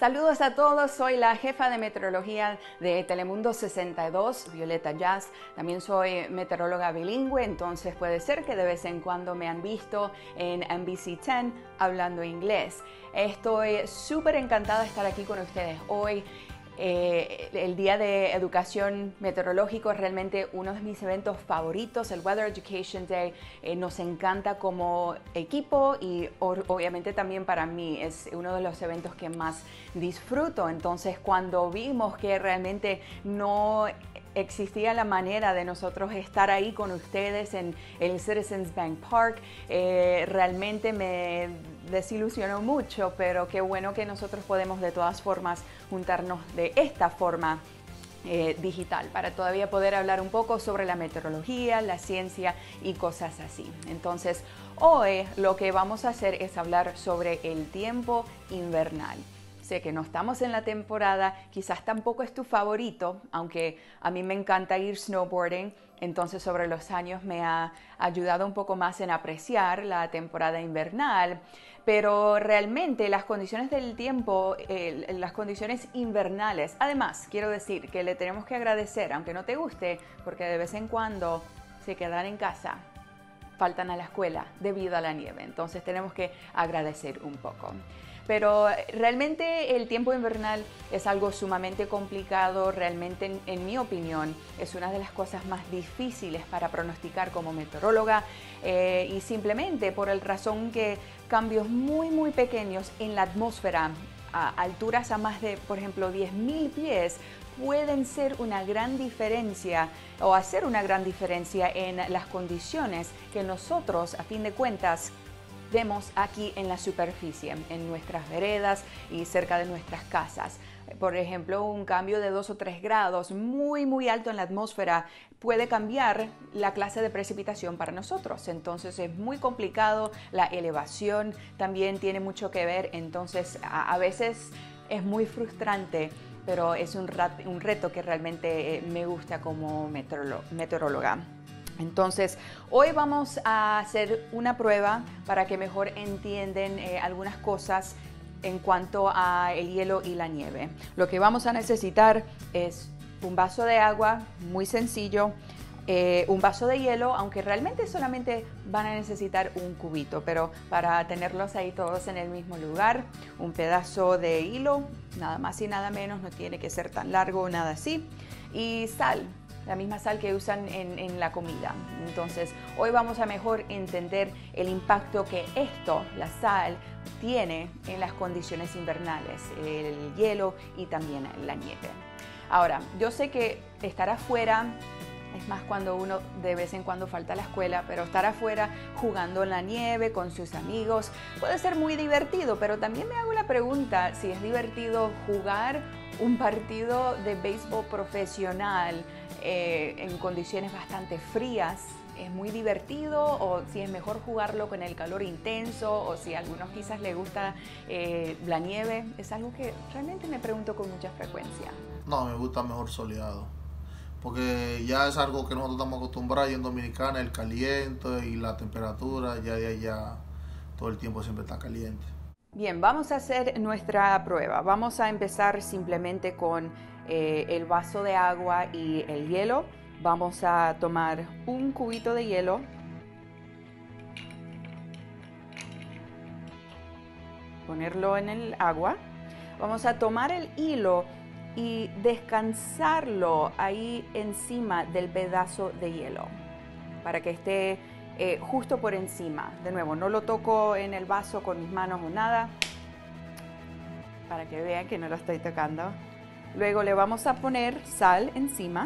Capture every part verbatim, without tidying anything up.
Saludos a todos, soy la jefa de meteorología de Telemundo sesenta y dos, Violeta Jazz. También soy meteoróloga bilingüe, entonces puede ser que de vez en cuando me han visto en N B C diez hablando inglés. Estoy súper encantada de estar aquí con ustedes hoy. Eh, el Día de Educación Meteorológico es realmente uno de mis eventos favoritos, el Weather Education Day. Eh, nos encanta como equipo y obviamente también para mí es uno de los eventos que más disfruto. Entonces, cuando vimos que realmente no existía la manera de nosotros estar ahí con ustedes en el Citizens Bank Park, eh, realmente me desilusionó mucho, pero qué bueno que nosotros podemos de todas formas juntarnos de esta forma eh, digital para todavía poder hablar un poco sobre la meteorología, la ciencia y cosas así. Entonces, hoy lo que vamos a hacer es hablar sobre el tiempo invernal. Sé que no estamos en la temporada, quizás tampoco es tu favorito, aunque a mí me encanta ir snowboarding, entonces sobre los años me ha ayudado un poco más en apreciar la temporada invernal, pero realmente las condiciones del tiempo, eh, las condiciones invernales, además quiero decir que le tenemos que agradecer, aunque no te guste, porque de vez en cuando se quedan en casa, faltan a la escuela debido a la nieve, entonces tenemos que agradecer un poco. Pero realmente el tiempo invernal es algo sumamente complicado, realmente en, en mi opinión es una de las cosas más difíciles para pronosticar como meteoróloga eh, y simplemente por el razón que cambios muy muy pequeños en la atmósfera a alturas a más de, por ejemplo, diez mil pies pueden ser una gran diferencia o hacer una gran diferencia en las condiciones que nosotros a fin de cuentas vemos aquí en la superficie, en nuestras veredas y cerca de nuestras casas. Por ejemplo, un cambio de dos o tres grados muy muy alto en la atmósfera puede cambiar la clase de precipitación para nosotros. Entonces es muy complicado, la elevación también tiene mucho que ver, entonces a, a veces es muy frustrante, pero es un, rat, un reto que realmente me gusta como meteoróloga. Entonces, hoy vamos a hacer una prueba para que mejor entiendan eh, algunas cosas en cuanto a el hielo y la nieve. Lo que vamos a necesitar es un vaso de agua, muy sencillo, eh, un vaso de hielo, aunque realmente solamente van a necesitar un cubito, pero para tenerlos ahí todos en el mismo lugar, un pedazo de hilo, nada más y nada menos, no tiene que ser tan largo, nada así, y sal. La misma sal que usan en, en la comida. Entonces, hoy vamos a mejor entender el impacto que esto, la sal, tiene en las condiciones invernales, el hielo y también la nieve. Ahora, yo sé que estar afuera, es más cuando uno de vez en cuando falta a la escuela, pero estar afuera jugando en la nieve con sus amigos puede ser muy divertido, pero también me hago la pregunta si es divertido jugar un partido de béisbol profesional eh, en condiciones bastante frías. ¿Es muy divertido o si es mejor jugarlo con el calor intenso o si a algunos quizás les gusta eh, la nieve? Es algo que realmente me pregunto con mucha frecuencia. No, me gusta mejor soleado, porque ya es algo que nosotros estamos acostumbrados y en Dominicana, el caliente y la temperatura, ya de allá todo el tiempo siempre está caliente. Bien, vamos a hacer nuestra prueba. Vamos a empezar simplemente con eh, el vaso de agua y el hielo. Vamos a tomar un cubito de hielo. Ponerlo en el agua. Vamos a tomar el hilo y descansarlo ahí encima del pedazo de hielo para que esté Eh, justo por encima. De nuevo, no lo toco en el vaso con mis manos o nada, para que vean que no lo estoy tocando. Luego le vamos a poner sal encima.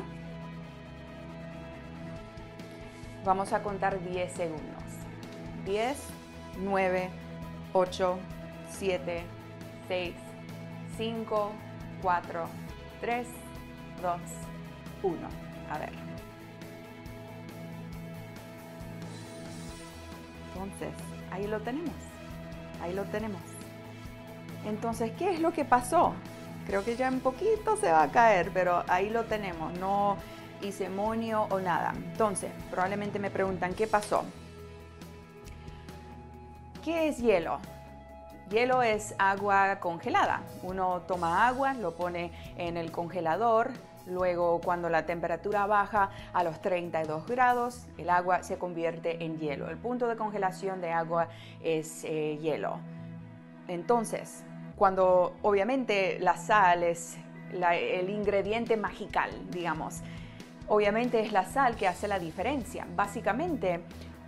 Vamos a contar diez segundos. diez, nueve, ocho, siete, seis, cinco, cuatro, tres, dos, uno. A ver. Entonces, ahí lo tenemos, ahí lo tenemos. Entonces, ¿qué es lo que pasó? Creo que ya un poquito se va a caer, pero ahí lo tenemos, no hice monio o nada. Entonces, probablemente me preguntan, ¿qué pasó? ¿Qué es hielo? Hielo es agua congelada. Uno toma agua, lo pone en el congelador. Luego, cuando la temperatura baja a los treinta y dos grados, el agua se convierte en hielo. El punto de congelación de agua es eh, hielo. Entonces, cuando obviamente la sal es la, el ingrediente magical, digamos, obviamente es la sal que hace la diferencia. Básicamente,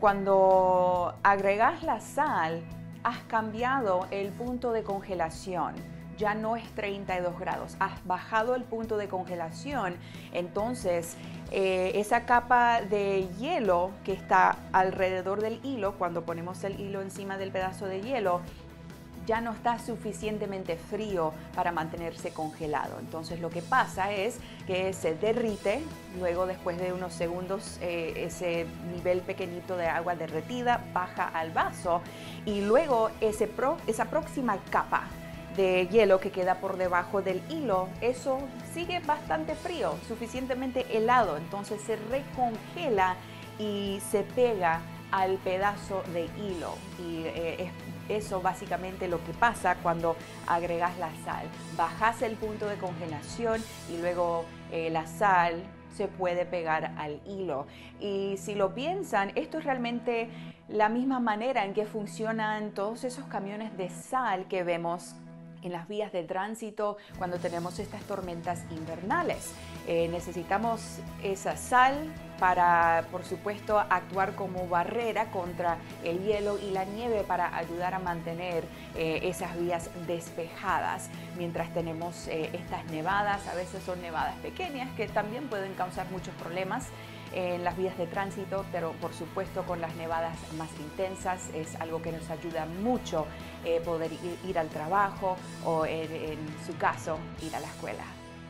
cuando agregas la sal, has cambiado el punto de congelación. Ya no es treinta y dos grados, has bajado el punto de congelación, entonces eh, esa capa de hielo que está alrededor del hilo, cuando ponemos el hilo encima del pedazo de hielo, ya no está suficientemente frío para mantenerse congelado. Entonces lo que pasa es que se derrite, luego después de unos segundos eh, ese nivel pequeñito de agua derretida baja al vaso y luego ese pro, esa próxima capa de hielo que queda por debajo del hilo, eso sigue bastante frío, suficientemente helado, entonces se recongela y se pega al pedazo de hilo y eh, es eso básicamente lo que pasa cuando agregas la sal. Bajas el punto de congelación y luego eh, la sal se puede pegar al hilo. Y si lo piensan, esto es realmente la misma manera en que funcionan todos esos camiones de sal que vemos en las vías de tránsito cuando tenemos estas tormentas invernales. Eh, necesitamos esa sal para, por supuesto, actuar como barrera contra el hielo y la nieve para ayudar a mantener eh, esas vías despejadas. Mientras tenemos eh, estas nevadas, a veces son nevadas pequeñas que también pueden causar muchos problemas en las vías de tránsito, pero por supuesto con las nevadas más intensas es algo que nos ayuda mucho eh, poder ir, ir al trabajo o en, en su caso ir a la escuela.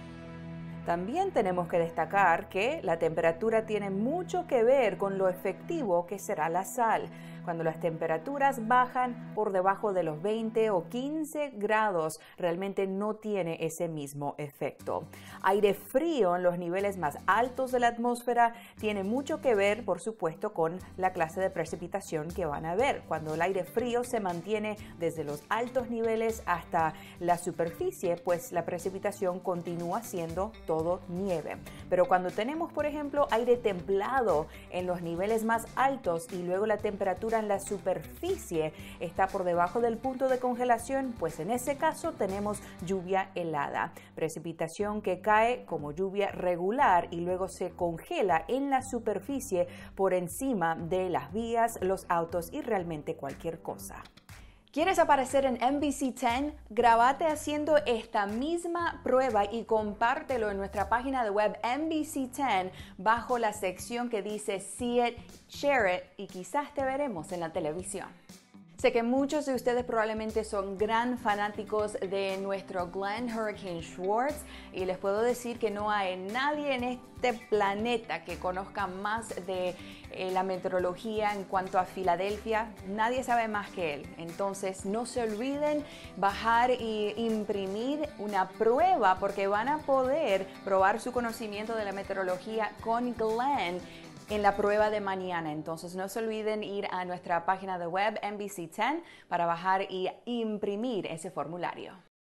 También tenemos que destacar que la temperatura tiene mucho que ver con lo efectivo que será la sal. Cuando las temperaturas bajan por debajo de los veinte o quince grados, realmente no tiene ese mismo efecto. Aire frío en los niveles más altos de la atmósfera tiene mucho que ver, por supuesto, con la clase de precipitación que van a ver. Cuando el aire frío se mantiene desde los altos niveles hasta la superficie, pues la precipitación continúa siendo todo nieve. Pero cuando tenemos, por ejemplo, aire templado en los niveles más altos y luego la temperatura en la superficie está por debajo del punto de congelación, pues en ese caso tenemos lluvia helada, precipitación que cae como lluvia regular y luego se congela en la superficie por encima de las vías, los autos y realmente cualquier cosa. ¿Quieres aparecer en N B C diez? Grábate haciendo esta misma prueba y compártelo en nuestra página de web N B C diez bajo la sección que dice See It, Share It y quizás te veremos en la televisión. Sé que muchos de ustedes probablemente son gran fanáticos de nuestro Glenn Hurricane Schwartz y les puedo decir que no hay nadie en este planeta que conozca más de eh, la meteorología en cuanto a Filadelfia. Nadie sabe más que él. Entonces no se olviden bajar e imprimir una prueba porque van a poder probar su conocimiento de la meteorología con Glenn en la prueba de mañana. Entonces no se olviden ir a nuestra página de web N B C diez para bajar y imprimir ese formulario.